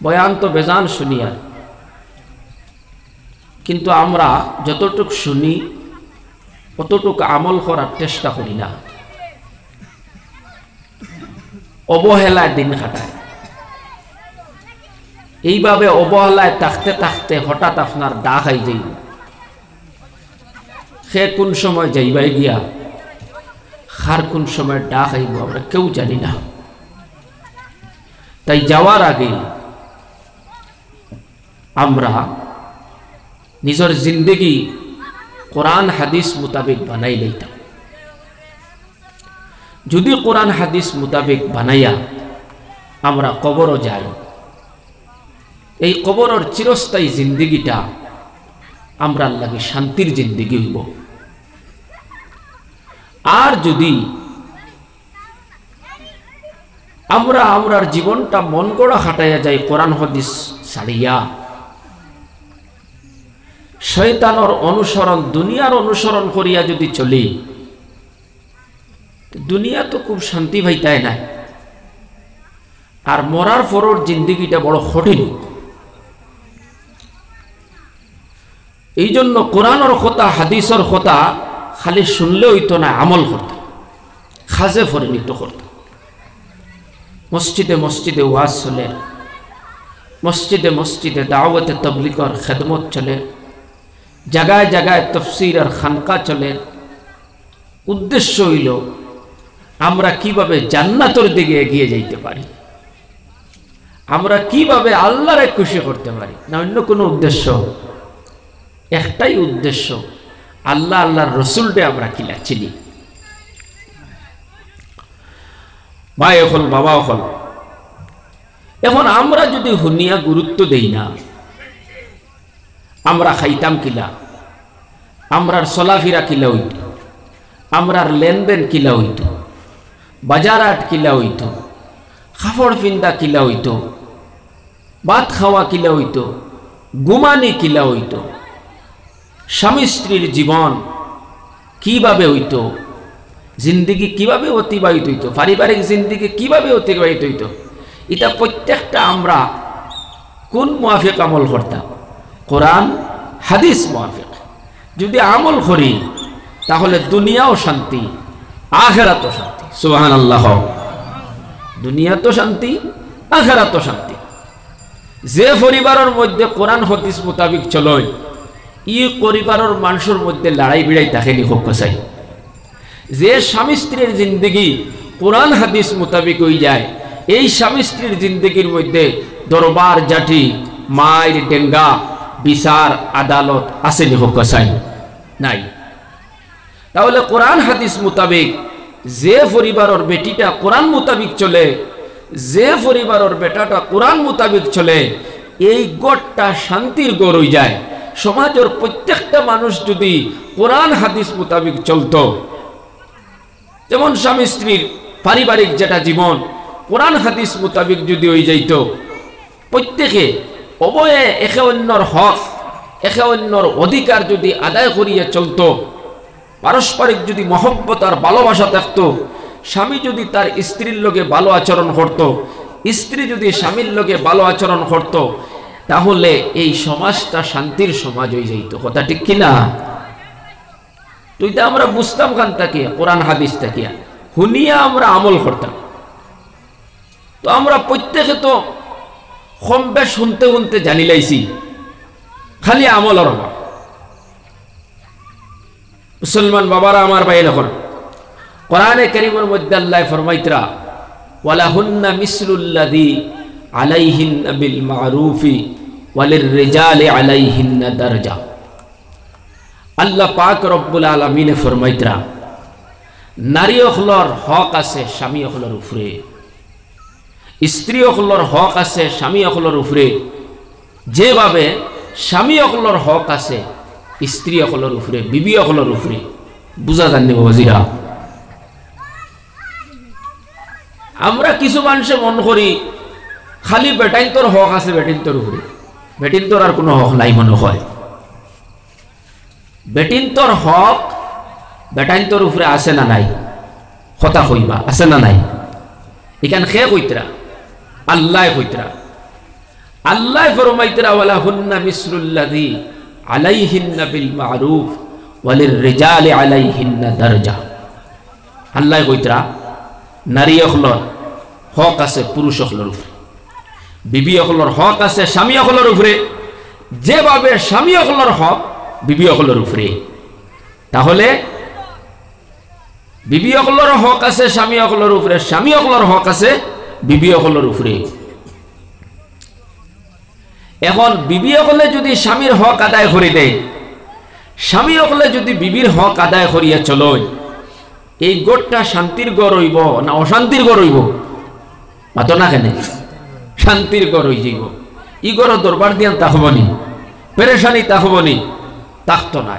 বয়ান তো বেজান শুনি আর, কিন্তু আমরা যতটুক শুনি অতটুকু আমল করার চেষ্টা করি না, অবহেলায় দিন কাটায়। এইভাবে অবহেলায় থাকতে থাকতে হঠাৎ আপনার ডাক আই যাইব, সে কোন সময় যাইবাই গিয়া খার কোন সময় ডাক আইব আমরা কেউ জানি না। তাই যাওয়ার আগে আমরা নিজের জিন্দগি কোরআন হাদিস মোতাবেক বানাই লইতাম। যদি কোরআন হাদিস মোতাবেক বানাইয়া আমরা কবরও যাই, এই কবরের চিরস্থায়ী জিন্দগিটা আমরা লাগে শান্তির জিন্দগি হইব। আর যদি আমরা আমরার জীবনটা মন গড়া খাটাইয়া যাই কোরআন হাদিস ছাড়িয়া, শয়তানের অনুসরণ দুনিয়ার অনুসরণ করিয়া যদি চলি, দুনিয়া তো খুব শান্তি পাইতাই না, আর মরার পরের জিন্দগিটা বড় কঠিন। এই জন্য কোরআনের কথা হাদিসের কথা খালি শুনলে হইতো না, আমল করতাম, খাজে পরিণত করতাম। মসজিদে মসজিদে ওয়াজ চলে, মসজিদে মসজিদে দাওয়াতে তাবলীগের খেদমত চলে, জায়গায় জায়গায় তাফসীর আর খানকা চলে। উদ্দেশ্য হইল আমরা কিভাবে জান্নাতের দিকে এগিয়ে যাইতে পারি, আমরা কিভাবে আল্লাহরে খুশি করতে পারি, না অন্য কোনো উদ্দেশ্য। একটাই উদ্দেশ্য, আল্লাহ আল্লাহর রসুলকে আমরা কিলা চিনি। ভাই হল বাবা হল, এখন আমরা যদি হুনিয়া গুরুত্ব দেই না, আমরা খাইতাম কিলা, আমরার চলাফেরা কিলা হইত, আমরার লেনদেন কিলা হইত, বাজার হাট কিলা হইত, কাপড় পিন্দা কিলা হইত, ভাত খাওয়া কিলা হইত, ঘুমানি কিলা হইত, স্বামী স্ত্রীর জীবন কিভাবে হইত, জিন্দগি কিভাবে অতিবাহিত হইত, পারিবারিক জিন্দগি কিভাবে অতিবাহিত হইত, এটা প্রত্যেকটা আমরা কোন মুআফিক আমল করতাম? কোরআন হাদিস মুআফিক যদি আমল করি, তাহলে দুনিয়াও শান্তি, আখিরাতও শান্তি। সুবহানাল্লাহ। দুনিয়া তো শান্তি, আখিরাতও শান্তি। যে পরিবারের মধ্যে কোরআন হাদিস মোতাবিক চলয়, ই পরিবারের মানুষের মধ্যে লড়াই বিড়াই থাকেনি হোক কসাই। যে স্বামী স্ত্রীর জিন্দগি কোরআন হাদিস মোতাবিক হয়ে যায়, এই স্বামী স্ত্রীর জিন্দগির মধ্যে দরবার জাটি, মায়ের ডেঙ্গা, বিচার আদালত আসেনি হোক কসাই? নাই। তাহলে কোরআন হাদিস মোতাবিক যে পরিবারের বেটিটা কোরআন মোতাবিক চলে, যে পরিবারের বেটাটা কোরআন মোতাবিক চলে, এই গড়টা শান্তির গড় হয়ে যায়। সমাজের প্রত্যেকটা মানুষ যদি কোরআন হাদিস মোতাবিক চলতো, যেমন স্বামী স্ত্রীর পারিবারিক যেটা জীবন কোরআন হাদিস মোতাবিক যদি হয়ে যাইত, প্রত্যেকে অবয়ে একে অন্যর হক, একে অন্যর অধিকার যদি আদায় করিয়া চলতো, পারস্পরিক যদি মহব্বত আর ভালোবাসা থাকতো, স্বামী যদি তার স্ত্রীর লগে ভালো আচরণ করত, স্ত্রী যদি স্বামীর লগে ভালো আচরণ করত, তাহলে এই সমাজটা শান্তির সমাজ হয়ে যাইত। কথা ঠিক কিনা? তুই তো আমরা বুঝতাম খান তাকিয়া, কোরআন হাদিস তাকিয়া হুনিয়া আমরা আমল করতাম। তো আমরা প্রত্যেকে তো কম বেশ শুনতে শুনতে জানি লাইছি, খালি আমলের অভাব। মুসলমান বাবারা আমার বাইরে এখন কোরআনে কারীমের মধ্যে আল্লাহ ফরমাইতরা, ওয়ালাহুন্না মিসলুল্লাযী আলাইহিন্না বিল মারুফি ওয়ালিররিজালি আলাইহিন্না দারজা। আল্লাহ পাক রব্বুল আলামিনে ফরমাইতরা, নারী হলর হক আছে স্বামী হলর উপরে, স্ত্রী হলর হক আছে স্বামী হলর উপরে, যেভাবে স্বামী হলর হক আছে স্ত্রী হলর উপরে, বিবি হলর উপরে। বুঝা জানি ওয়াজিরা? আমরা কিছু মানুষে মন করি খালি বেটাইন তোর হক আছে বেটিন তোর উপরে, বেটিন তোর আর কোনো হক নাই মনে হয়। বেটিন তোর হক বেটাইন তোর উপরে আছে না নাই? কথা কইবা আছে না নাই? এখান খে কইতরা, আল্লাহ কইতরা। আল্লাহ ফরমাইতরা ওয়ালা হুন্না মিসলুল্লাযী আলাইহিন্না বিল মারুফ ওয়ালির রিজালি আলাইহিন্না দারজা। আল্লাহ কইতরা নারী হলর হক আছে পুরুষ হলর উপরে, বিবি হলর হক আছে স্বামী হলর উপরে, যেভাবে স্বামী হলর হক বিবি হলর উপরে। তাহলে বিবি হলর হক আছে স্বামী হলর উপরে, স্বামী হলর হক আছে বিবি হলর উপরে। এখন বিবি হলে যদি স্বামীর হক আদায় করে দেয়, স্বামী হলে যদি বিবির হক আদায় করিয়া চলয়, এই গোটটা শান্তির গড় হইব না অশান্তির গড় হইব? মাতো না কেন? শান্তির গড় হয়ে যাইব। ই গড় দরবার দিয়ান তা হবনি, পেরেশানি তা হবনি, তাকতো নাই।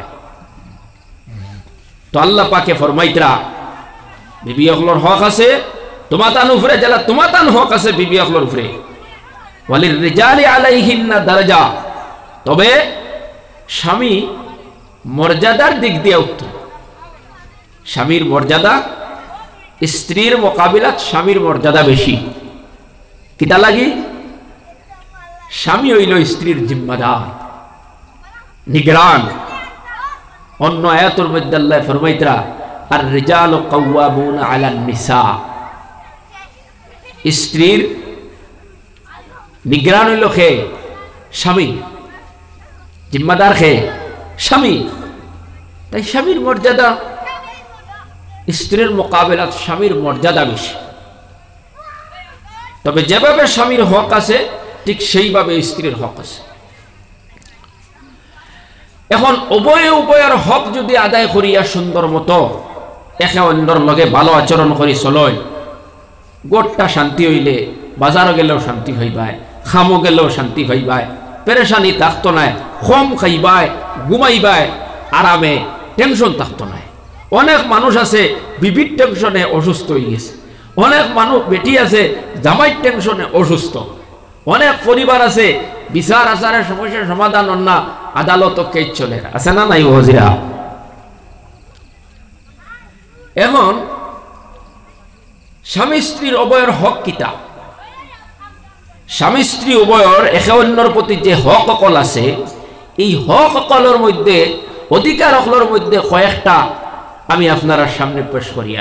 তো আল্লাহ পাকে ফরমাইতরা বিবি হলর হক আছে তোমাতান উপরে, যারা তোমাতান হক আছে বিবি হলর উপরে। ওয়ালির রিজালি আলাইহিন্না দারজা, তবে স্বামী মর্যাদার দিক দিয়ে উত্তম। স্বামীর মর্যাদা স্ত্রীর মোকাবিলাত স্বামীর মর্যাদা বেশি। কিতা লাগি? স্বামী হইল স্ত্রীর জিম্মাদার, নিগরান। অন্য আয়াতের মধ্যে আল্লাহ ফরমাইতরা আর রিজালু কাওয়ামুনা আলান নিসা, স্ত্রীর নিগরান হইল খে স্বামী, জিম্মাদার খে স্বামী। তাই স্বামীর মর্যাদা স্ত্রীর মোকাবিলাত স্বামীর মর্যাদা বেশি। তবে যেভাবে স্বামীর হক আছে ঠিক সেইভাবে স্ত্রীর হক আছে। এখন উভয়ে উভয়ের হক যদি আদায় করিয়া সুন্দর মতো একে অন্যর লগে ভালো আচরণ করি চলয়, গোটটা শান্তি হইলে বাজারও গেলেও শান্তি হইবায়, খামো গেলেও শান্তি হইবায়, পেরেশানি থাকতো নাই, কম খাইবায়, ঘুমাইবায় আরামে, টেনশন থাকতো নাই। অনেক মানুষ আছে বিবির টেনশনে অসুস্থ হয়ে গেছে, অনেক মানুষ বেটি আছে জামাইয়ের টেনশনে অসুস্থ, অনেক পরিবার আছে বিচার আচারের সমস্যার সমাধান না আদালত কেস চলে আছে না নাই হজিরা? এখন স্বামী স্ত্রীর উভয়ের হক কিতা? স্বামী স্ত্রী উভয়ের একে অন্যর প্রতি যে হক অকল আছে, এই হক অকলের মধ্যে অধিকার অকলের মধ্যে কয়েকটা আমি আপনার সামনে পেশ করিয়া।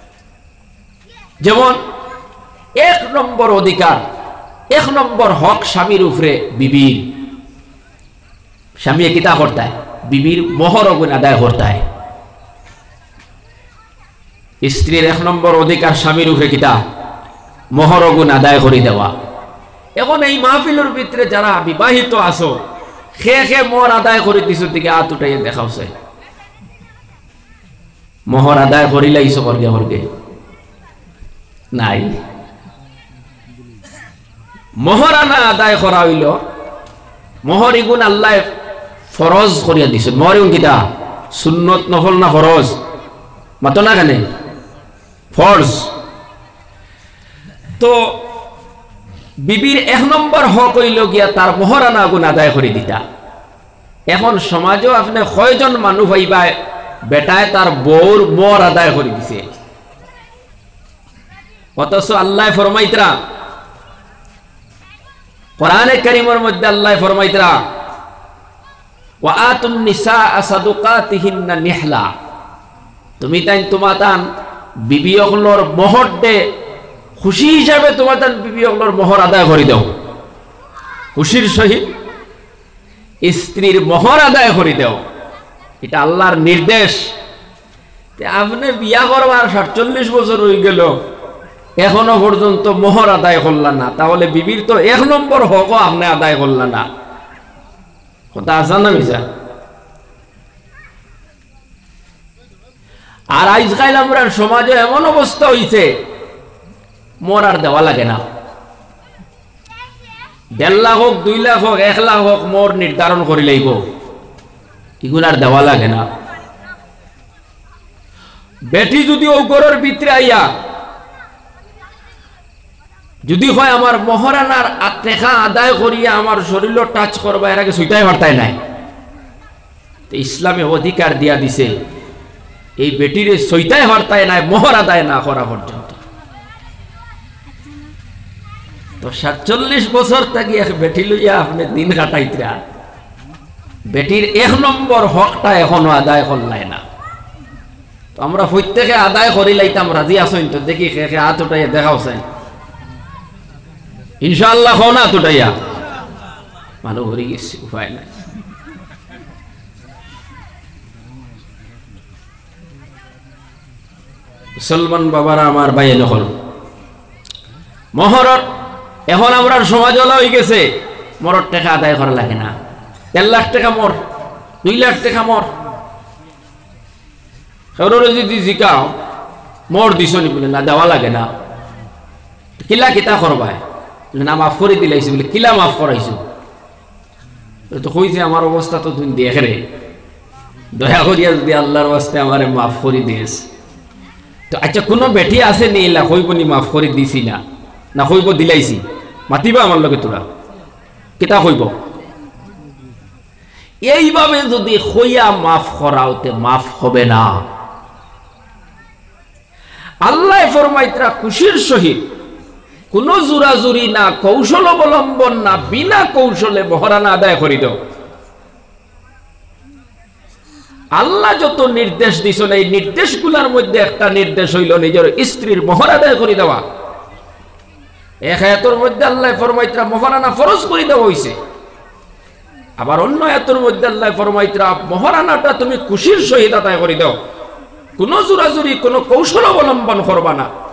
যেমন 1 নম্বর অধিকার, 1 নম্বর হক স্বামীর উপরে বিবির। স্বামী কিতা করতায়? বিবির মোহর অগুণ আদায় করতায়। স্ত্রীর 1 নম্বর অধিকার স্বামীর উপরে কিতা? মোহর অগুণ আদায় করে দেওয়া। এখন এই মাহফিলের ভিতরে যারা বিবাহিত আছো, খে খে মোহর আদায় করে দিছো দিকে হাত উঠাইয়া দেখাওছে। মোহর আদায় করিলাইছো করগে করগে নাই? মোহর আনা আদায় করা হইল, মোহর ইগুণ আল্লাহ ফরজ করিয়া দিছে। মোহর ইগুণ কিতা? সুন্নত, নফল না ফরজ? মাতো না কেন? ফরজ। তো বিবির 1 নম্বর হক হইল গিয়া তার মোহর আনা আগুন আদায় করে দিতা। এখন সমাজও আপনি কয়জন মানুষ হইবায় বেটায় তার বউর মোহর আদায় করে দিছে, অথচ আল্লাহ ফরমাইতরা কোরআনে কারীমের মধ্যে আল্লাহ ফরমাইতরা ওয়া আতুন নিসাআ সাদুকাতিহিন্না নিহলা, তুমি তাই তোমাতান বিবি হলর মোহর দে, খুশি হিসাবে তোমাতান বিবি হলর মোহর আদায় করে দাও। খুশির সহিত স্ত্রীর মোহর আদায় করে দাও, এটা আল্লাহর নির্দেশ। আপনি বিয়া করবার 47 বছর হয়ে গেল, এখনো পর্যন্ত মোহর আদায় করলেন না, তাহলে বিবির তো 1 নম্বর হকও আপনি আদায় করলেন না। কথা আছে না মিছা? আর আজকাল আমরা সমাজে এমন অবস্থা হইছে, মোর আর দেওয়া লাগে না। 1.5 লাখ হোক, 2 লাখ হোক, 1 লাখ হোক, মোর নির্ধারণ করে লইব, এগুলো আর দেওয়া লাগে না। বেটি যদি ও ঘরের ভিতরে আইয়া যদি হয় আমার মহারানার টেকা আদায় করিয়া আমার শরীর টাচ করবা, এর আগে সুইটাই পারতাই নাই। ইসলামে অধিকার দিয়া দিছে এই বেটিরে সইতাই পারতাই নাই মোহর আদায় না করা পর্যন্ত। তো 47 বছর থাকি এক বেটি লইয়া আপনি দিন কাটাইতরা, বেটির 1 নম্বর হকটা এখনো আদায় করলাই না। তো আমরা প্রত্যেকে আদায় করি লাইতাম, রাজি আসেন তো? দেখি খে খে হাত উঠাইয়া দেখাওছেন ইনশাআল্লাহ। হো না তুটাইয়া মানুষ হরি গেছে, উপায় নাই। মুসলমান বাবারা আমার ভাই নহল মহরত এখন আমরা সমাজ হয়ে গেছে, মরর টাকা আদায় করা লাগে না। 1 লাখ টাকা মর, 2 লাখ টাকা মর, যদি জিকাও মর দিস নি বলে না, দেওয়া লাগে না। কিলা কিতা করবাই না, মাফ করে দিলাইছি বলে কিলা মাফ করাইছো? তো কইছে আমার অবস্থা তো তুই দেখ রে, দয়া করিয়া যদি আল্লাহর ওয়াস্তে আমারে মাফ করে দিস। তো আচ্ছা কোনো বেটি আছে নি এলা কইব নি মাফ করে দিছি না, না কইব দিলাইছি? মাতিবা আমার লগে তোরা, কিতা কইব? এইভাবে যদি হইয়া মাফ করাওতে মাফ হবে না। আল্লাহ ফরমাইতরা খুশির সহিত, কোন জোরাজুরি না, কৌশল অবলম্বন না, বিনা কৌশলে মহারানা আদায় করি দাও। আল্লাহ যত নির্দেশ দিছেন এই নির্দেশগুলোর মধ্যে একটা নির্দেশ হইল নিজের স্ত্রীর মোহর আদায় করে দেওয়া। এক আয়াতের মধ্যে আল্লাহ ফরমাইতরা মোহরানা ফরজ করে দেওয়া হইছে, আবার অন্য আয়াতের মধ্যে আল্লাহ ফরমাইতরা মোহরানাটা তুমি খুশির সহিত আদায় করে দাও, কোন জোরাজুরি কোন কৌশল অবলম্বন করবা না।